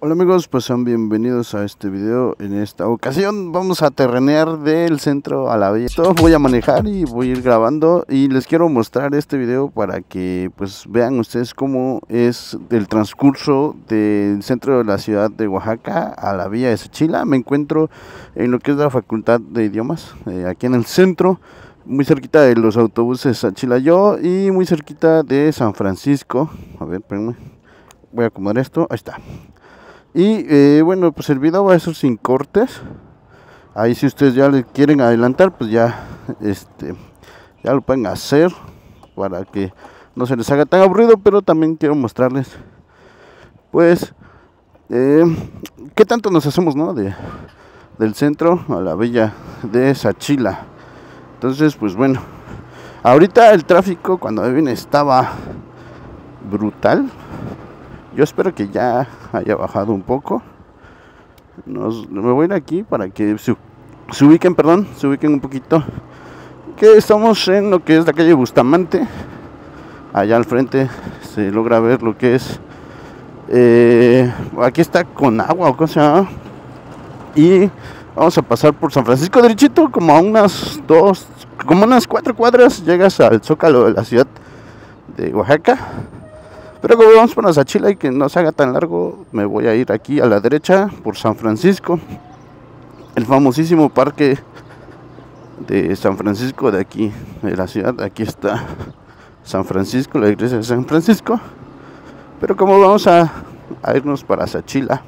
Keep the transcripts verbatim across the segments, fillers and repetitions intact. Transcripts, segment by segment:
Hola amigos, pues sean bienvenidos a este video. En esta ocasión vamos a terrenear del centro a la villa. Todo voy a manejar y voy a ir grabando y les quiero mostrar este video para que pues vean ustedes cómo es el transcurso del centro de la ciudad de Oaxaca a la villa de Sachila. Me encuentro en lo que es la Facultad de Idiomas, eh, aquí en el centro, muy cerquita de los autobuses Sachilayo y muy cerquita de San Francisco. A ver, espérenme, voy a acomodar esto, ahí está. Y eh, bueno, pues el video va a ser sin cortes. Ahí si ustedes ya le quieren adelantar, pues ya este ya lo pueden hacer para que no se les haga tan aburrido. Pero también quiero mostrarles pues eh, qué tanto nos hacemos, ¿no? De, del centro a la villa de Sachila. Entonces pues bueno, ahorita el tráfico cuando me vine estaba brutal. Yo espero que ya haya bajado un poco. Nos, me voy a ir aquí para que se, se ubiquen, perdón, se ubiquen un poquito. Que estamos en lo que es la calle Bustamante. Allá al frente se logra ver lo que es. Eh, aquí está con agua o cosa. Y vamos a pasar por San Francisco derechito, como a unas dos, como unas cuatro cuadras. Llegas al Zócalo de la ciudad de Oaxaca. Pero como vamos para Sachila y que no se haga tan largo, me voy a ir aquí a la derecha por San Francisco, el famosísimo parque de San Francisco de aquí, de la ciudad. Aquí está San Francisco, la iglesia de San Francisco. Pero como vamos a, a irnos para Sachila,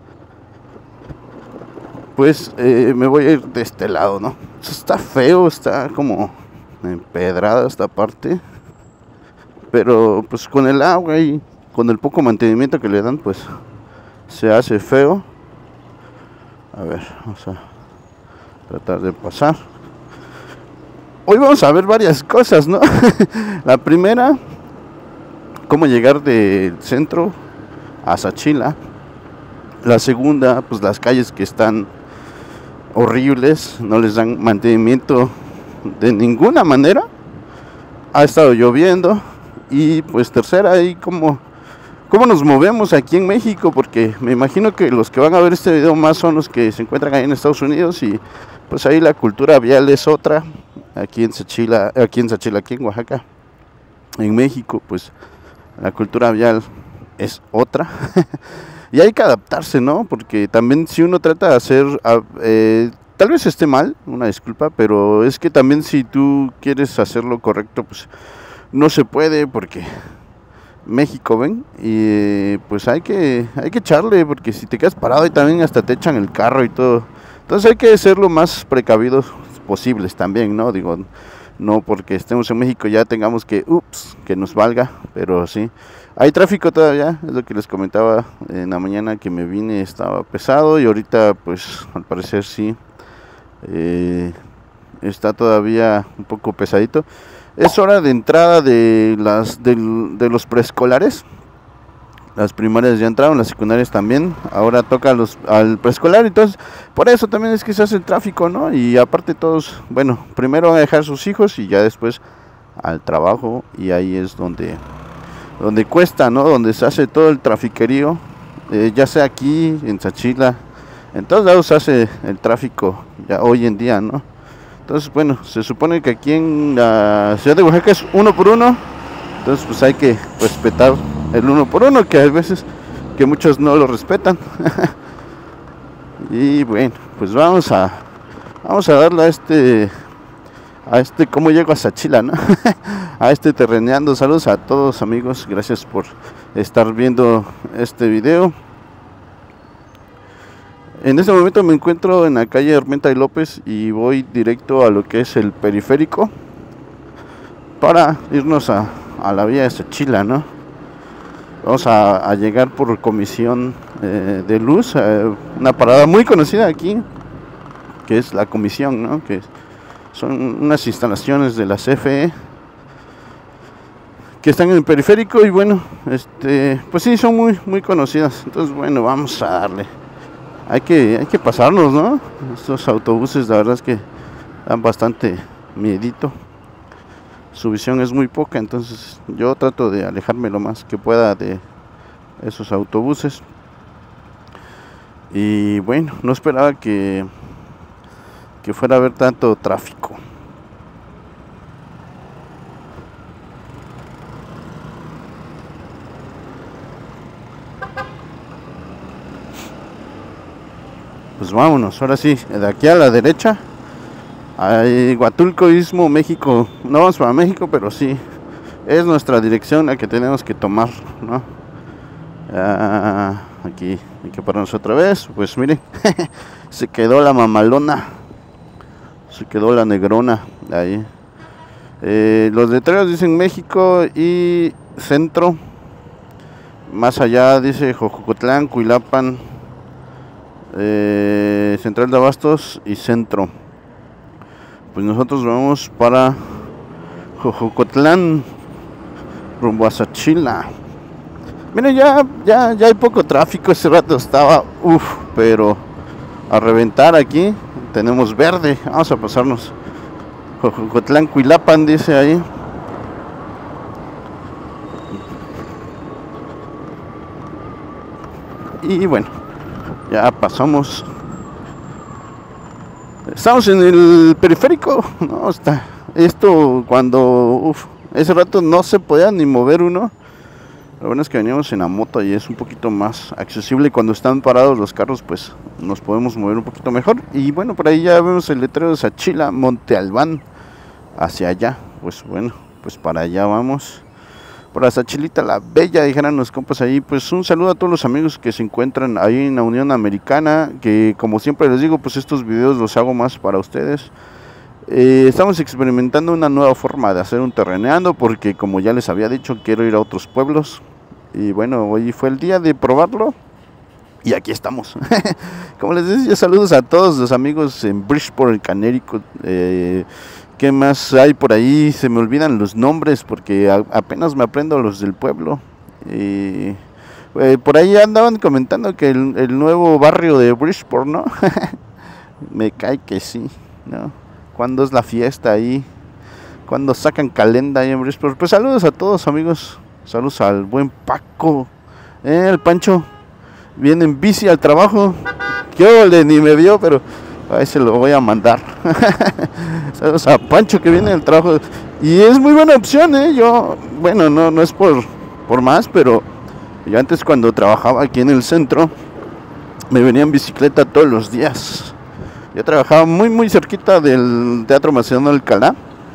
pues eh, me voy a ir de este lado, ¿no? Está feo, está como empedrada esta parte. Pero pues con el agua y con el poco mantenimiento que le dan, pues se hace feo. A ver, vamos a tratar de pasar. Hoy vamos a ver varias cosas, ¿no? La primera, cómo llegar del centro a Sachila. La segunda, pues las calles que están horribles, no les dan mantenimiento de ninguna manera. Ha estado lloviendo. Y pues tercera, y cómo, cómo nos movemos aquí en México, porque me imagino que los que van a ver este video más son los que se encuentran ahí en Estados Unidos, y pues ahí la cultura vial es otra. Aquí en Sachila, aquí en Sachila, aquí en Oaxaca, en México, pues la cultura vial es otra. Y hay que adaptarse, ¿no? Porque también si uno trata de hacer, eh, tal vez esté mal, una disculpa, pero es que también si tú quieres hacerlo correcto, pues no se puede, porque México, ven, y pues hay que hay que echarle, porque si te quedas parado y también hasta te echan el carro y todo. Entonces hay que ser lo más precavidos posibles también, ¿no? Digo, no porque estemos en México ya tengamos que, ups, que nos valga, pero sí. Hay tráfico todavía, es lo que les comentaba en la mañana que me vine, estaba pesado, y ahorita pues al parecer sí, eh, está todavía un poco pesadito. Es hora de entrada de las de, de los preescolares. Las primarias ya entraron, las secundarias también. Ahora toca los, al preescolar, entonces por eso también es que se hace el tráfico, ¿no? Y aparte todos, bueno, primero van a dejar sus hijos y ya después al trabajo, y ahí es donde donde cuesta, ¿no? Donde se hace todo el trafiquerío, eh, ya sea aquí en Sachila, en todos lados se hace el tráfico ya hoy en día, ¿no? Entonces, bueno, se supone que aquí en la ciudad de Oaxaca es uno por uno. Entonces, pues hay que respetar el uno por uno, que hay veces que muchos no lo respetan. Y bueno, pues vamos a vamos a darle a este a este cómo llego a Sachila, ¿no? A este terreneando. Saludos a todos, amigos, gracias por estar viendo este video. En este momento me encuentro en la calle Armenta y López y voy directo a lo que es el periférico para irnos a, a la vía de Sachila, ¿no? Vamos a, a llegar por Comisión eh, de Luz, eh, una parada muy conocida aquí, que es la Comisión, ¿no? Que son unas instalaciones de la C F E que están en el periférico, y bueno, este, pues sí, son muy, muy conocidas. Entonces, bueno, vamos a darle. Hay que, hay que pasarnos, ¿no? Estos autobuses, la verdad es que dan bastante miedito. Su visión es muy poca, entonces yo trato de alejarme lo más que pueda de esos autobuses. Y bueno, no esperaba que, que fuera a haber tanto tráfico. Pues vámonos, ahora sí, de aquí a la derecha hay Huatulco, Istmo, México. No vamos para México, pero sí es nuestra dirección la que tenemos que tomar, ¿no? Ah, aquí hay que pararnos otra vez. Pues miren, se quedó la mamalona, se quedó la negrona ahí. Eh, los letreros dicen México y centro. Más allá dice Jojocotlán, Cuilapan, eh, Central de Abastos y centro. Pues nosotros vamos para Jojocotlán, rumbo a Sachila. Miren, ya, ya, ya hay poco tráfico. Ese rato estaba, uff, pero a reventar aquí. Tenemos verde, vamos a pasarnos. Jojocotlán, Cuilapan dice ahí. Y bueno, ya pasamos. Estamos en el periférico, no, está. Esto cuando, uff, ese rato no se podía ni mover uno. Lo bueno es que veníamos en la moto y es un poquito más accesible. Cuando están parados los carros, pues nos podemos mover un poquito mejor. Y bueno, por ahí ya vemos el letrero de Sachila, Monte Albán, hacia allá. Pues bueno, pues para allá vamos. Para Sachilita la Bella, dijeran los compas ahí. Pues un saludo a todos los amigos que se encuentran ahí en la Unión Americana, que como siempre les digo, pues estos videos los hago más para ustedes. Eh, estamos experimentando una nueva forma de hacer un terreneando, porque como ya les había dicho, quiero ir a otros pueblos. Y bueno, hoy fue el día de probarlo y aquí estamos. Como les decía, saludos a todos los amigos en Bridgeport, Connecticut. eh, ¿Qué más hay por ahí? Se me olvidan los nombres porque a, apenas me aprendo los del pueblo. Y eh, por ahí andaban comentando que el, el nuevo barrio de Bridgeport, ¿no? Me cae que sí, ¿no? ¿Cuándo es la fiesta ahí? ¿Cuándo sacan calenda ahí en Bridgeport? Pues saludos a todos, amigos. Saludos al buen Paco. Eh, el Pancho viene en bici al trabajo. Yo le ni me vio, pero a ese lo voy a mandar. Saludos a Pancho que viene del trabajo. Y es muy buena opción, ¿eh? Yo, bueno, no, no es por, por más, pero yo antes cuando trabajaba aquí en el centro, me venía en bicicleta todos los días. Yo trabajaba muy, muy cerquita del Teatro Macedonio Alcalá.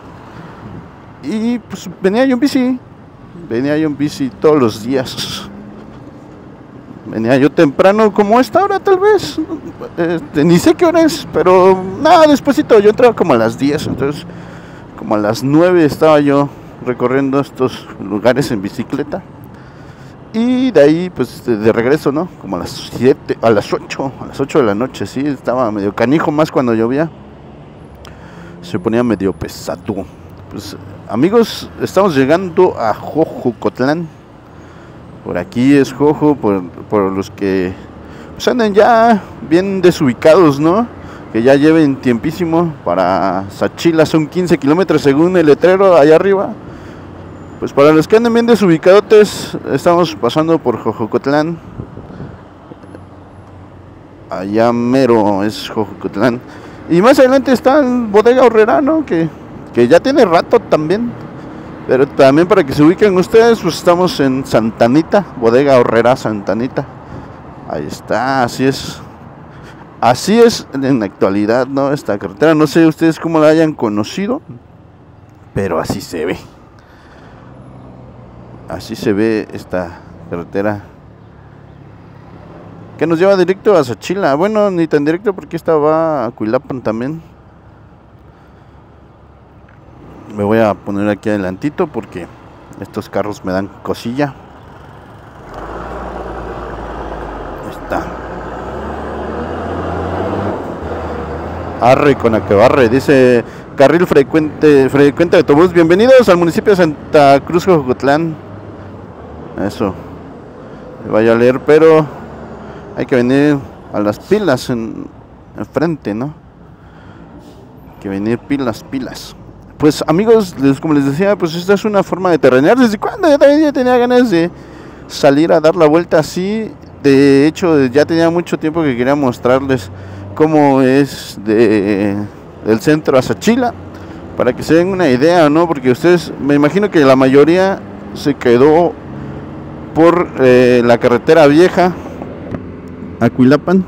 Y pues venía yo en bici. Venía yo en bici todos los días. Venía yo temprano, como esta hora tal vez. Este, ni sé qué hora es, pero nada, despuesito. Yo entraba como a las diez, entonces como a las nueve estaba yo recorriendo estos lugares en bicicleta. Y de ahí, pues de, de regreso, ¿no? Como a las siete, a las ocho, a las ocho de la noche, sí. Estaba medio canijo, más cuando llovía. Se ponía medio pesado. Pues amigos, estamos llegando a Jojocotlán. Por aquí es Jojo, por, por los que pues anden ya bien desubicados, ¿no? Que ya lleven tiempísimo. Para Sachila son quince kilómetros según el letrero allá arriba. Pues para los que anden bien desubicadotes, estamos pasando por Jojocotlán. Allá mero es Jojocotlán. Y más adelante está el Bodega Aurrerá, ¿no? Que, que ya tiene rato también. Pero también para que se ubiquen ustedes, pues estamos en Santa Anita, Bodega Aurrerá Santa Anita. Ahí está, así es. Así es en la actualidad, ¿no? Esta carretera, no sé ustedes cómo la hayan conocido, pero así se ve. Así se ve esta carretera que nos lleva directo a Sachila. Bueno, ni tan directo porque esta va a Cuilapan también. Me voy a poner aquí adelantito porque estos carros me dan cosilla. Ahí está. Arre con la que barre, dice carril frecuente, frecuente de autobús. Bienvenidos al municipio de Santa Cruz, Jojocotlán. Eso, me vaya a leer, pero hay que venir a las pilas en, enfrente, ¿no? Hay que venir pilas, pilas. Pues amigos, les, como les decía, pues esta es una forma de terrenear. ¿Desde cuándo? Yo también ya tenía ganas de salir a dar la vuelta así. de hecho ya tenía mucho tiempo que quería mostrarles cómo es de el centro a Sachila, para que se den una idea, ¿no? Porque ustedes, me imagino que la mayoría se quedó por eh, la carretera vieja a Cuilapan.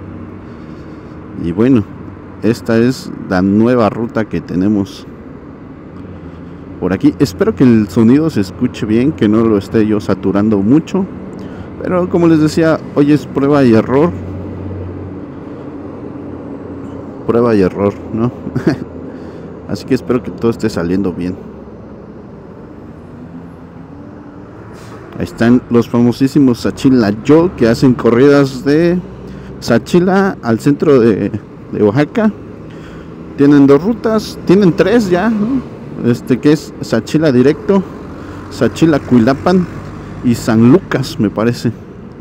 Y bueno, esta es la nueva ruta que tenemos por aquí. Espero que el sonido se escuche bien, que no lo esté yo saturando mucho. Pero como les decía, hoy es prueba y error. Prueba y error, ¿no? Así que espero que todo esté saliendo bien. Ahí están los famosísimos Sachila Yo, que hacen corridas de Sachila al centro de, de Oaxaca. Tienen dos rutas, tienen tres ya, ¿no? Este que es Sachila directo, Sachila Cuilapan y San Lucas, me parece.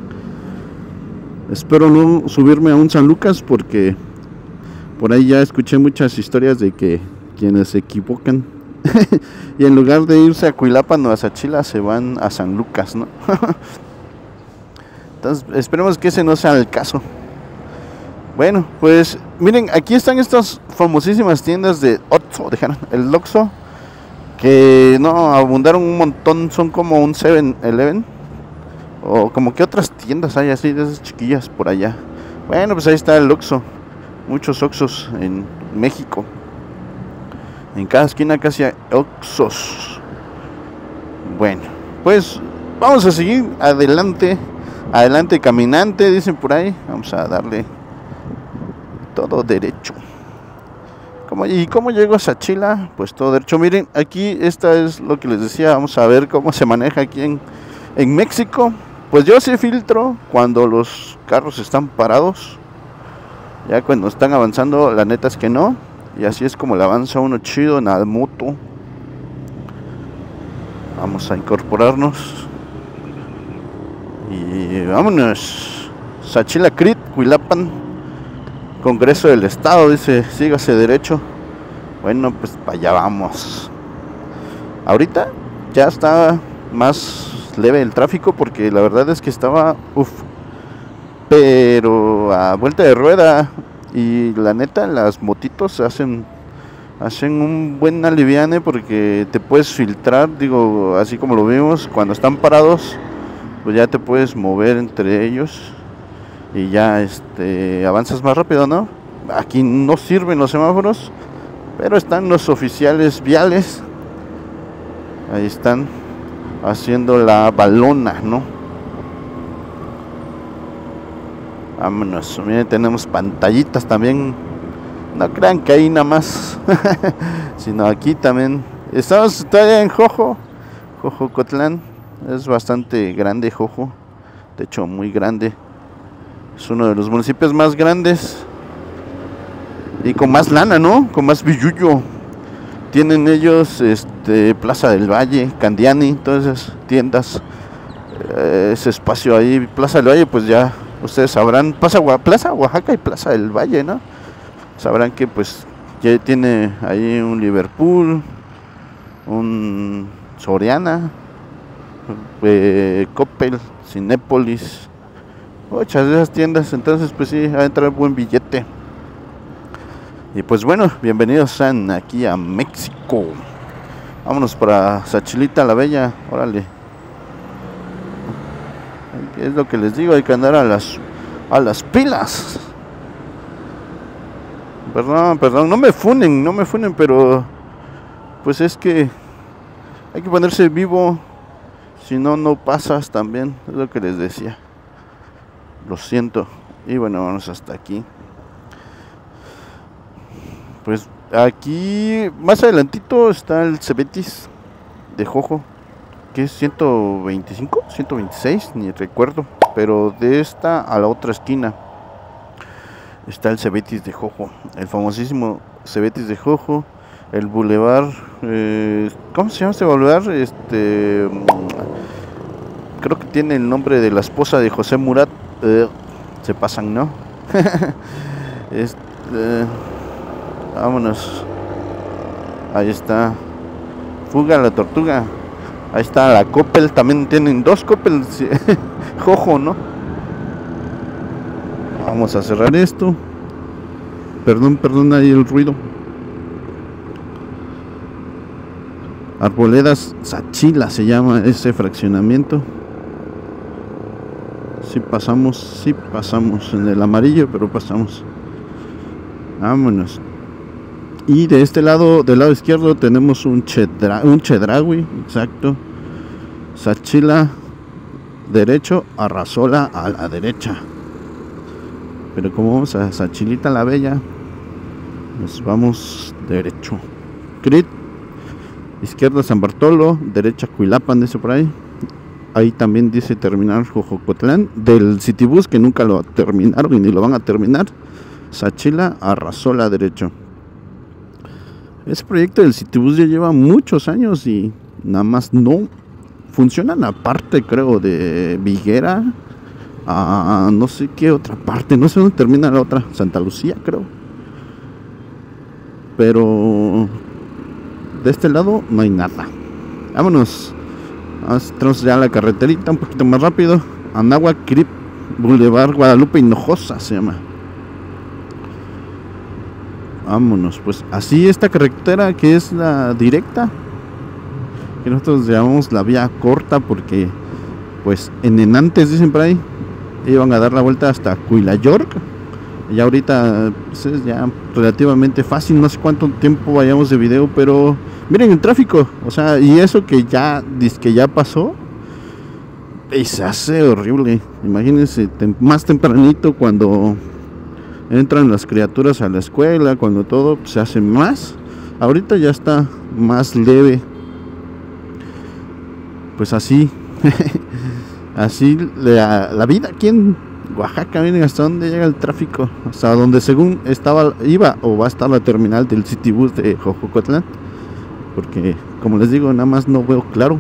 Espero no subirme a un San Lucas porque por ahí ya escuché muchas historias de que quienes se equivocan y en lugar de irse a Cuilapan o a Sachila se van a San Lucas, ¿no? Entonces esperemos que ese no sea el caso. Bueno, pues miren, aquí están estas famosísimas tiendas de Oxxo, dejaron el Oxxo, que no abundaron un montón, son como un seven eleven o como que otras tiendas hay así de esas chiquillas por allá. Bueno, pues ahí está el Oxxo, muchos Oxxos en México. En cada esquina casi hay Oxxos. Bueno, pues vamos a seguir adelante, adelante caminante, dicen por ahí. Vamos a darle todo derecho. ¿Cómo, ¿Y cómo llego a Sachila? Pues todo derecho. Miren, aquí esta es lo que les decía. Vamos a ver cómo se maneja aquí en, en México. Pues yo sí filtro cuando los carros están parados. Ya cuando están avanzando, la neta es que no. Y así es como le avanza uno chido en la moto. Vamos a incorporarnos. Y vámonos. Sachila Crit, Cuilapan, Congreso del Estado, dice, sígase derecho. Bueno, pues para allá vamos. Ahorita ya está más leve el tráfico porque la verdad es que estaba, uff, pero a vuelta de rueda. Y la neta, las motitos hacen hacen un buen aliviane porque te puedes filtrar, digo, así como lo vimos, cuando están parados, pues ya te puedes mover entre ellos y ya este avanzas más rápido, ¿no? Aquí no sirven los semáforos, pero están los oficiales viales. Ahí están haciendo la balona, ¿no? Vámonos, miren, tenemos pantallitas también. No crean que ahí nada más, sino aquí también. Estamos todavía en Jojo, Jojocotlán. Es bastante grande Jojo, de hecho muy grande. Es uno de los municipios más grandes y con más lana, ¿no? Con más billullo. Tienen ellos este Plaza del Valle, Candiani, todas esas tiendas, eh, ese espacio ahí. Plaza del Valle, pues ya ustedes sabrán, Plaza, Plaza Oaxaca y Plaza del Valle, ¿no? Sabrán que pues ya tiene ahí un Liverpool, un Soriana, eh, Coppel, Cinépolis, muchas de esas tiendas. Entonces pues sí, va a entrar buen billete. Y pues bueno, bienvenidos sean aquí a México. Vámonos para Sachilita la Bella, órale. Es lo que les digo, hay que andar a las a las pilas. Perdón, perdón, no me funen, no me funen, pero pues es que hay que ponerse vivo, si no, no pasas también, es lo que les decía. Lo siento. Y bueno, vamos hasta aquí. Pues aquí, más adelantito está el Cebetis de Jojo, que es ciento veinticinco, ciento veintiséis, ni recuerdo, pero de esta a la otra esquina está el Cebetis de Jojo, el famosísimo Cebetis de Jojo, el bulevar, eh, ¿cómo se llama este bulevar? Este, creo que tiene el nombre de la esposa de José Murat, eh, se pasan, ¿no? este, eh, vámonos, ahí está, Fuga la Tortuga. Ahí está la Coppel, también tienen dos Coppel, Jojo, ¿no? Vamos a cerrar esto. Perdón, perdón ahí el ruido. Arboledas Sachila se llama ese fraccionamiento. Sí pasamos, sí pasamos en el amarillo, pero pasamos. Vámonos. Y de este lado, del lado izquierdo, tenemos un chedra, un chedraui, exacto. Sachila derecho, Arrasola a la derecha. Pero como vamos a Sachilita la Bella, nos vamos derecho. Crit, izquierda San Bartolo, derecha Cuilapan, dice por ahí. Ahí también dice terminar Jojocotlán. Del Citibús, que nunca lo terminaron y ni lo van a terminar. Sachila, Arrasola derecho. Ese proyecto del Citibús ya lleva muchos años y nada más no funcionan, aparte creo de Viguera a no sé qué otra parte, no sé dónde termina la otra, Santa Lucía creo. Pero de este lado no hay nada. Vámonos. Vamos ya a la carreterita un poquito más rápido. Anáhuac, Crip, Boulevard Guadalupe Hinojosa se llama. Vámonos, pues así esta carretera que es la directa, que nosotros llamamos la vía corta, porque pues en Enantes, dicen por ahí, iban a dar la vuelta hasta Cuilayork. Y ahorita pues es ya relativamente fácil, no sé cuánto tiempo vayamos de video, pero miren el tráfico, o sea, y eso que ya, que ya pasó, y se hace horrible. Imagínense, tem más tempranito cuando entran las criaturas a la escuela, cuando todo pues, se hace más. Ahorita ya está más leve. Pues así, así la, la vida aquí en Oaxaca. Miren hasta dónde llega el tráfico, hasta donde según estaba, iba o va a estar la terminal del Citibús de Jojocotlán, porque como les digo, nada más no veo claro.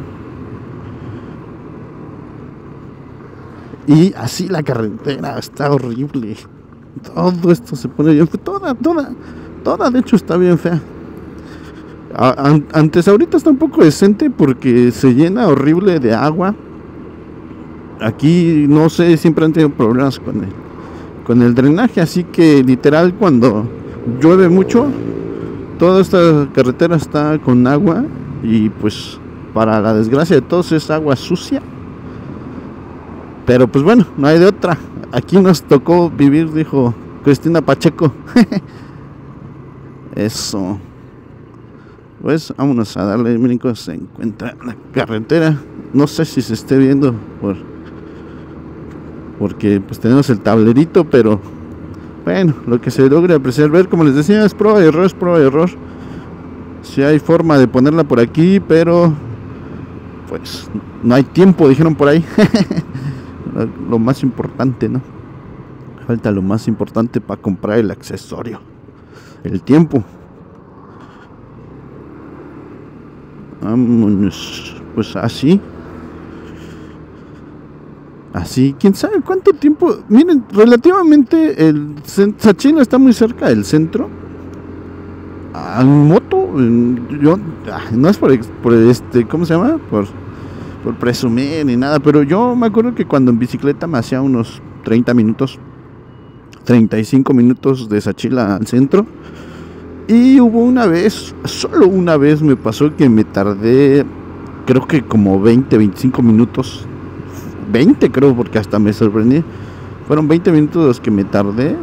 Y así la carretera está horrible. Todo esto se pone bien, toda, toda, toda de hecho está bien fea. Antes, ahorita está un poco decente porque se llena horrible de agua. Aquí no sé, siempre han tenido problemas con el, con el drenaje, así que literal cuando llueve mucho, toda esta carretera está con agua y pues para la desgracia de todos es agua sucia. Pero pues bueno, no hay de otra. Aquí nos tocó vivir, dijo Cristina Pacheco. Eso. Pues vámonos a darle, miren cómo se encuentra la carretera. No sé si se esté viendo por, porque pues tenemos el tablerito, pero bueno, lo que se logra apreciar, ver, como les decía, es prueba y error, es prueba y error. Si hay forma de ponerla por aquí, pero pues no hay tiempo, dijeron por ahí. Lo más importante, ¿no? Falta lo más importante para comprar el accesorio: el tiempo. Vámonos, pues así. Así, quién sabe cuánto tiempo. Miren, relativamente el Sachila está muy cerca del centro. En moto, yo no es por, por este, ¿cómo se llama? Por por presumir ni nada, pero yo me acuerdo que cuando en bicicleta me hacía unos treinta minutos, treinta y cinco minutos de Sachila al centro. Y hubo una vez, solo una vez me pasó que me tardé, creo que como veinte, veinticinco minutos, veinte creo, porque hasta me sorprendí. Fueron veinte minutos los que me tardé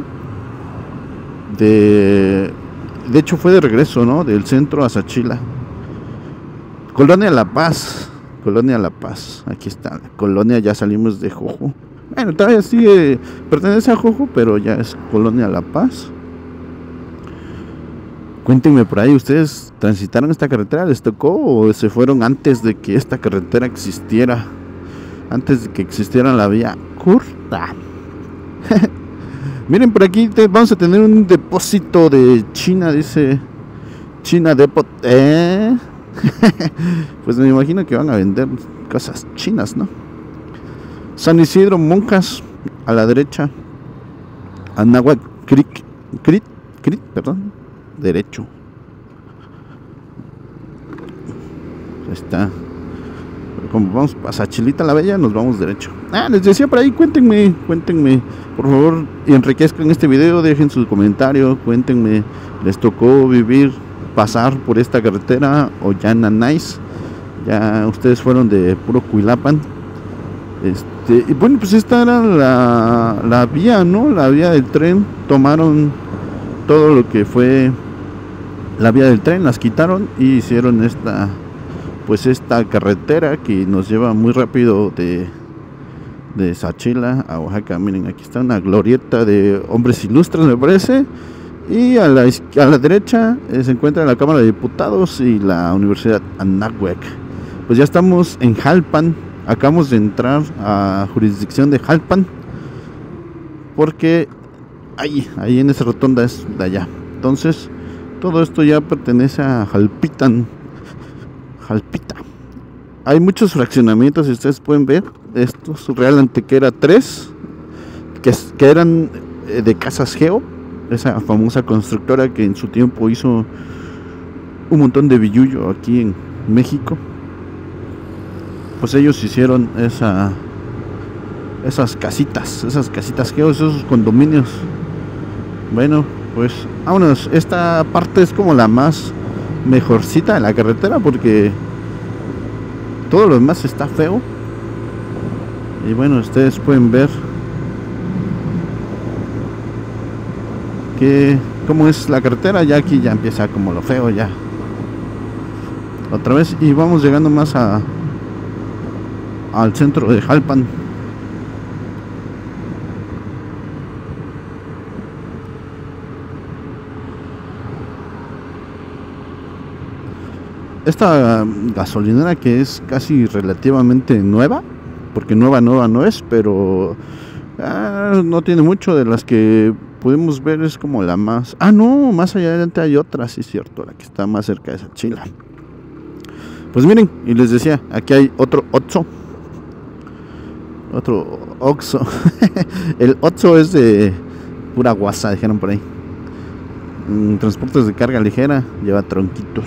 de, de hecho fue de regreso, ¿no? Del centro a Sachila. Colonia La Paz. Colonia La Paz, aquí está la colonia, ya salimos de Jojo. Bueno, todavía sigue, pertenece a Jojo, pero ya es Colonia La Paz. Cuéntenme por ahí, ¿ustedes transitaron esta carretera? ¿Les tocó o se fueron antes de que esta carretera existiera? Antes de que existiera la vía corta. Miren, por aquí te, vamos a tener un depósito de China, dice China Depot. ¿Eh? Pues me imagino que van a vender cosas chinas, ¿no? San Isidro, Monjas, a la derecha. Anáhuac, Crit, Crit, Crit, perdón, derecho. Ahí está. Como vamos a Sachilita la Bella, nos vamos derecho. Ah, les decía por ahí, cuéntenme, cuéntenme, por favor, y enriquezcan este video, dejen su comentario, cuéntenme, les tocó vivir, pasar por esta carretera o ya nanáis, ya ustedes fueron de puro Cuilapan. Este, y bueno, pues esta era la, la vía, ¿no? La vía del tren, tomaron todo lo que fue la vía del tren, las quitaron y hicieron esta, pues esta carretera que nos lleva muy rápido de, de Sachila a Oaxaca. Miren, aquí está una glorieta de hombres ilustres, me parece, y a la, a la derecha eh, se encuentra la Cámara de Diputados y la Universidad Anáhuac. Pues ya estamos en Jalpan, acabamos de entrar a jurisdicción de Jalpan, porque ahí, ahí en esa rotonda es de allá. Entonces, todo esto ya pertenece a Jalpitan, Jalpita. Hay muchos fraccionamientos, si ustedes pueden ver. Esto es Real Antequera tres, que, que eran de Casas Geo, esa famosa constructora que en su tiempo hizo un montón de billullo aquí en México. Pues ellos hicieron esa, esas casitas, esas casitas Geo, esos condominios. Bueno, pues vámonos. Esta parte es como la más mejorcita de la carretera, porque todo lo demás está feo. Y bueno, ustedes pueden ver que cómo es la carretera. Ya aquí ya empieza como lo feo ya otra vez, y vamos llegando más a al centro de Jalpan. Esta gasolinera, que es casi relativamente nueva, porque nueva nueva no es, pero ah, no tiene mucho, de las que pudimos ver es como la más... Ah, no, más allá adelante hay otra, sí es cierto, la que está más cerca de Sachila. Pues miren, y les decía, aquí hay otro Oxxo, otro Oxxo. El Oxxo es de pura guasa, dijeron por ahí. Mm, transportes de carga ligera, lleva tronquitos.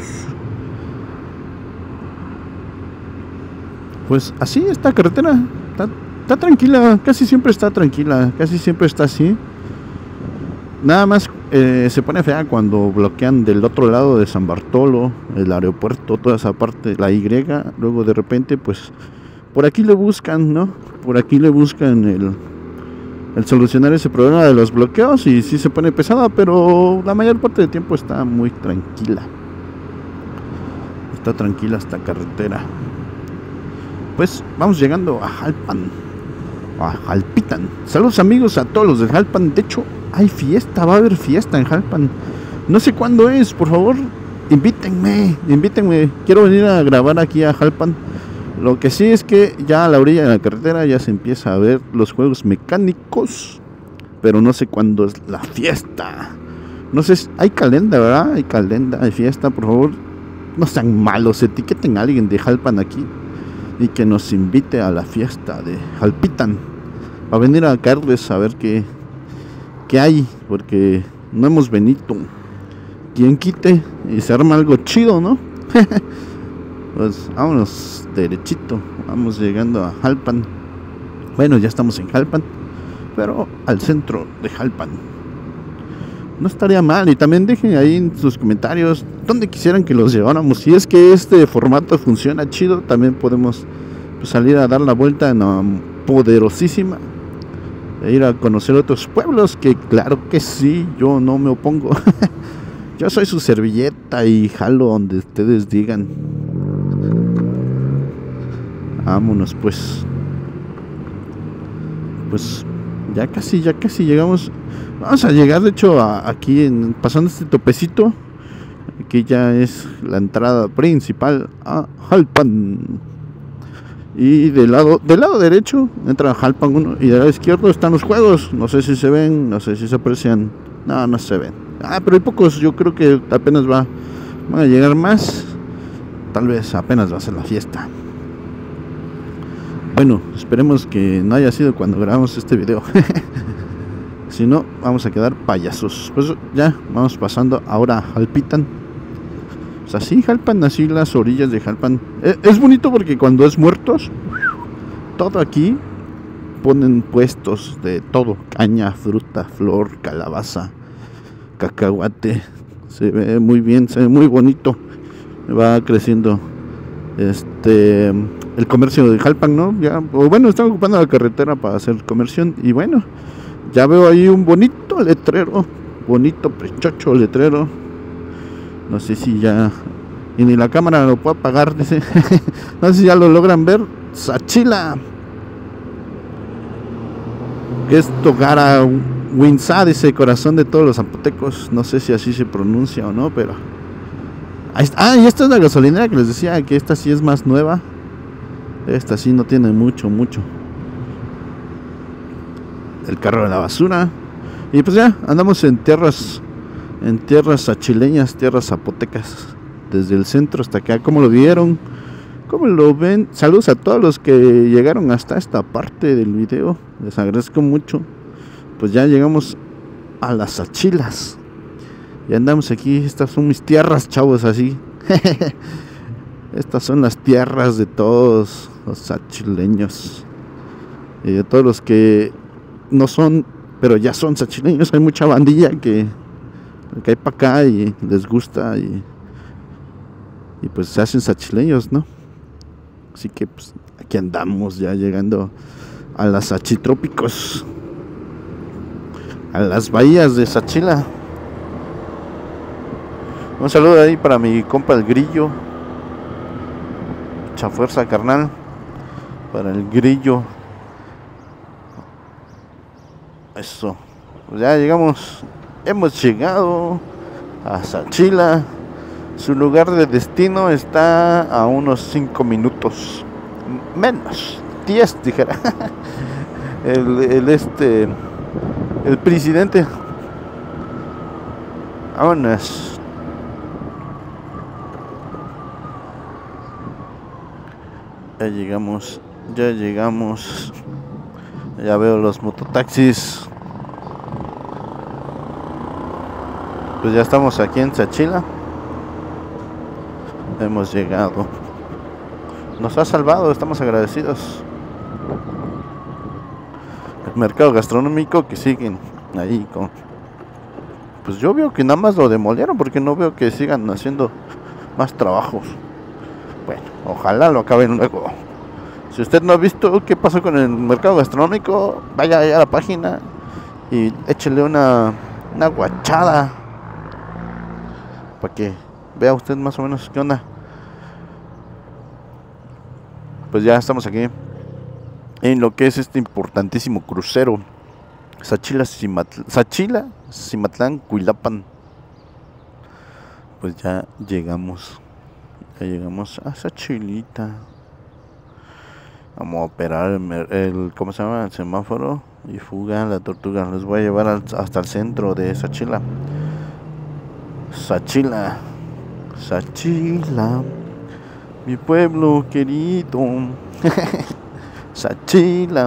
Pues así esta carretera está, está tranquila, casi siempre está tranquila, casi siempre está así. Nada más eh, se pone fea cuando bloquean del otro lado de San Bartolo, el aeropuerto, toda esa parte, la Y. Luego de repente, pues por aquí le buscan, ¿no? Por aquí le buscan el, el solucionar ese problema de los bloqueos, y sí se pone pesada, pero la mayor parte del tiempo está muy tranquila. Está tranquila esta carretera. Pues vamos llegando a Jalpan, a Jalpitan. Saludos amigos a todos los de Jalpan. De hecho, hay fiesta, va a haber fiesta en Jalpan. No sé cuándo es, por favor, invítenme, invítenme. Quiero venir a grabar aquí a Jalpan. Lo que sí es que ya a la orilla de la carretera ya se empieza a ver los juegos mecánicos, pero no sé cuándo es la fiesta. No sé, hay calenda, ¿verdad? Hay calenda, hay fiesta, por favor. No sean malos, etiqueten a alguien de Jalpan aquí y que nos invite a la fiesta de Jalpitan, a venir a caerles a ver qué, qué hay, porque no hemos venido. Quien quite y se arma algo chido, ¿no? Pues vámonos derechito, vamos llegando a Jalpan. Bueno, ya estamos en Jalpan, pero al centro de Jalpan. No estaría mal, y también dejen ahí en sus comentarios dónde quisieran que los lleváramos. Si es que este formato funciona chido, también podemos pues, salir a dar la vuelta en una poderosísima, e ir a conocer otros pueblos, que claro que sí, yo no me opongo. Yo soy su servilleta y jalo donde ustedes digan. Vámonos pues. Pues ya casi, ya casi llegamos. Vamos a llegar, de hecho, a, aquí en, pasando este topecito. Aquí ya es la entrada principal a Jalpan. Y del lado, del lado derecho entra Jalpan uno, y del lado izquierdo están los juegos. No sé si se ven, no sé si se aprecian. No, no se ven. Ah, pero hay pocos, yo creo que apenas va, van a llegar más. Tal vez apenas va a ser la fiesta. Bueno, esperemos que no haya sido cuando grabamos este video. Si no, vamos a quedar payasos. Pues ya, vamos pasando ahora a Jalpitan. Pues así Jalpan, así las orillas de Jalpan. Es, es bonito porque cuando es muertos, todo aquí ponen puestos de todo: caña, fruta, flor, calabaza, cacahuate. Se ve muy bien, se ve muy bonito. Va creciendo este el comercio de Jalpan, ¿no? Ya, o bueno, están ocupando la carretera para hacer comercio. Y bueno, ya veo ahí un bonito letrero, bonito, prechocho letrero. No sé si ya, y ni la cámara lo puede apagar, dice. No sé si ya lo logran ver. Sachila, que es Togara Winsa, dice, corazón de todos los zapotecos. No sé si así se pronuncia o no, pero ahí está. Ah, y esta es la gasolinera que les decía, que esta sí es más nueva. Esta sí no tiene mucho, mucho. El carro de la basura. Y pues ya, andamos en tierras, en tierras sachileñas, tierras zapotecas. Desde el centro hasta acá. ¿Cómo lo vieron? ¿Cómo lo ven? Saludos a todos los que llegaron hasta esta parte del video. Les agradezco mucho. Pues ya llegamos a las Sachilas. Ya andamos aquí. Estas son mis tierras, chavos, así. Estas son las tierras de todos los sachileños. Y de todos los que no son, pero ya son sachileños. Hay mucha bandilla que, que hay para acá y les gusta. Y, y pues se hacen sachileños, ¿no? Así que pues aquí andamos ya llegando a las sachitrópicos, a las bahías de Sachila. Un saludo ahí para mi compa el Grillo. Mucha fuerza, carnal. Para el Grillo. Eso. Pues ya llegamos. Hemos llegado a Sachila. Su lugar de destino está a unos cinco minutos. Menos. diez, dijera. El, el este. El presidente. Vámonos. Ya llegamos, ya llegamos. Ya veo los mototaxis. Pues ya estamos aquí en Sachila. Hemos llegado. Nos ha salvado, estamos agradecidos. El mercado gastronómico que siguen ahí con... Pues yo veo que nada más lo demolieron, porque no veo que sigan haciendo más trabajos. Bueno, ojalá lo acaben luego. Si usted no ha visto qué pasó con el mercado gastronómico, vaya allá a la página y échele una, una guachada para que vea usted más o menos qué onda. Pues ya estamos aquí en lo que es este importantísimo crucero Sachila, Cimatlán, Sachila, Cimatlán, Cuilapan. Pues ya llegamos. Ya llegamos a Sachilita. Vamos a operar el, el ¿cómo se llama? El semáforo y fuga la tortuga. Les voy a llevar al, hasta el centro de Sachila. Sachila, Sachila, mi pueblo querido. Sachila.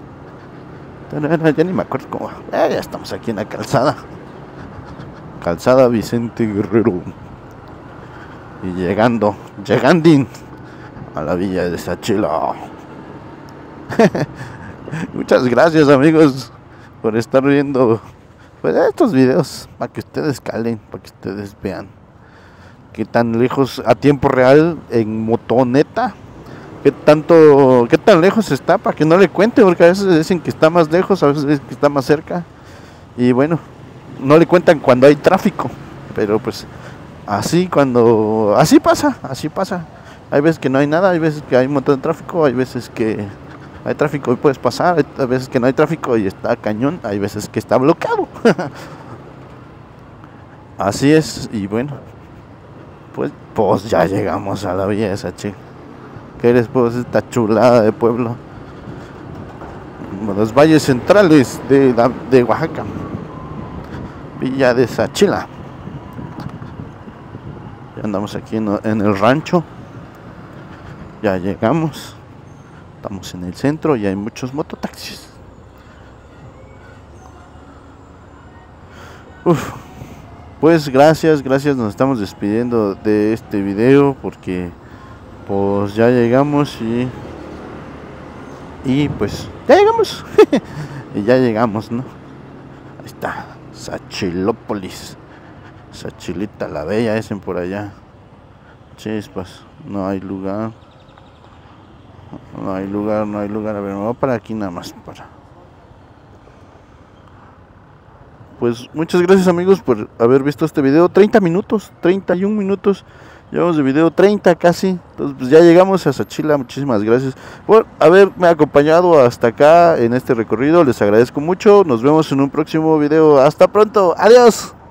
Ya ni me acuerdo cómo. Eh, ya estamos aquí en la calzada. Calzada Vicente Guerrero. Y llegando, llegandín a la villa de Sachila. Muchas gracias, amigos, por estar viendo pues estos videos, para que ustedes calen, para que ustedes vean qué tan lejos a tiempo real en motoneta, qué tanto, qué tan lejos está, para que no le cuente, porque a veces dicen que está más lejos, a veces dicen que está más cerca, y bueno, no le cuentan cuando hay tráfico, pero pues así cuando, así pasa, así pasa. Hay veces que no hay nada, hay veces que hay un montón de tráfico, hay veces que hay tráfico y puedes pasar, hay veces que no hay tráfico y está cañón, hay veces que está bloqueado. Así es, y bueno, pues, pues ya llegamos a la villa de Sachila. ¿Qué les puedo decir? Esta chulada de pueblo. Los valles centrales de, la, de Oaxaca. Villa de Sachila. Ya andamos aquí en, en el rancho. Ya llegamos. Estamos en el centro y hay muchos mototaxis. Uf. pues gracias, gracias, nos estamos despidiendo de este video porque pues ya llegamos y y pues ya llegamos. Y ya llegamos, ¿no? Ahí está, Xochilópolis, Xochilita la Bella, ese por allá. Chispas, no hay lugar. No hay lugar, no hay lugar. A ver, me voy para aquí nada más para. Pues muchas gracias amigos por haber visto este video. treinta minutos, treinta y un minutos. Llevamos de video treinta casi. Entonces pues ya llegamos a Xochila. Muchísimas gracias por haberme acompañado hasta acá en este recorrido. Les agradezco mucho. Nos vemos en un próximo video. Hasta pronto. Adiós.